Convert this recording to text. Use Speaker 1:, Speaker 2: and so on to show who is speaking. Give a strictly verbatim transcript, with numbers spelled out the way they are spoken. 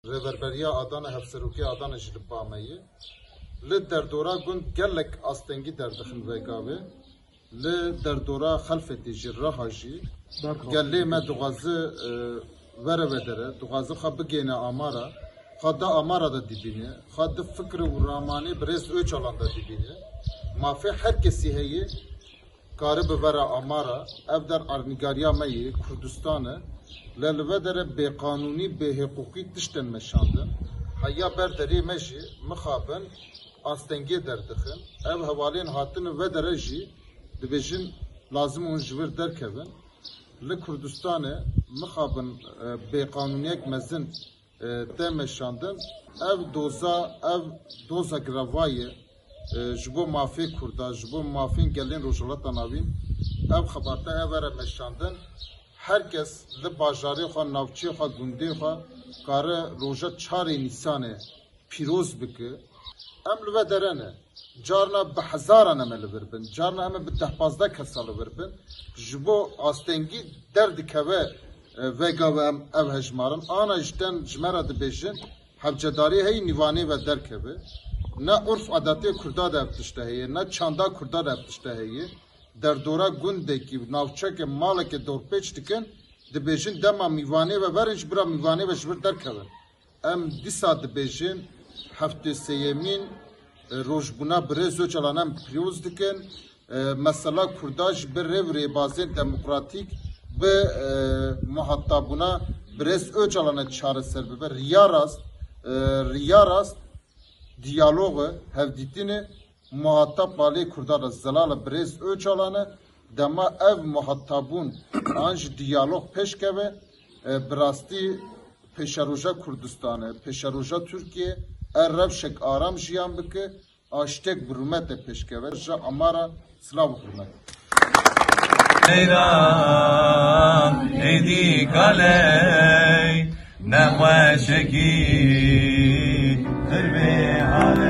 Speaker 1: reverberiya Adana Hevseruki Adana Jilbameyi li derdora gund gelek astengi derdixin vegabe li derdora xelfeti jirraha jî gelê me duxwaze vere vedere duxwaze xwe bigêne amara xwe da amara da dibîne xwe di fikr û ramanê birêz öçalan da dibîne mafê her kesî heye kari bi vera amara ev der arnîgariya me yê Kurdistanê li li vedere bêqanûnî bêhêqûqî tiştên meşandin heya ber derê me jî mixabin astengê derdixin ev hevalên hatin vedere jî dibêjin lazim hûn ji wir derkevin li Kurdistanê mixabin bêqanûniyek mezin tê meşandin ev doza ev doza giravayê ji bo mafê Kurda ji bo mafên gelên Rojhilata Navîn ev xebate ev vere meşandin herkes li bajarê xwe navçeyê xwe gundê xwe kare roja çarê Nîsanê pîroz bike em li ve derene carna bi hezaran em li vir bin carna em bi deh pazdeh kesa li vir bin ji bo astengî derdikeve vega ve em ev hejmarin ana jî ji me re dibêjin hevcedarî heyî nîvanê ve derkeve ne urf adatê Kurda de ev tişte heye ne çanda Kurda de ev tişte heye derdora gundekî navçekê malekê dorpêç dikin dibêjin dema mîvanê ve verin ji bira mîvanê ve ji vir derkevin em dîsa dibêjin heftê sêyemîn rojbûna birêz öçalan em pîroz dikin mesela Kurda ji bir rêv rêbazên demokratîk bi muhetabûna birêz öçalan çareser bibe riya rast riya rast diyalogu hevdîtînê muhatap balê Kurda ra zelala birêz öçalanê dema ev muhatabûn an ji diyalog pêşkeve bi rastî pêşeroja Kurdistanê pêşeroja Tirkiye er rewşek aram jiyan bike a ştek bi rûmetê pêşkeve ji amara silav û hurmet
Speaker 2: Seyran êdî kaley nexweşekî hir bê hale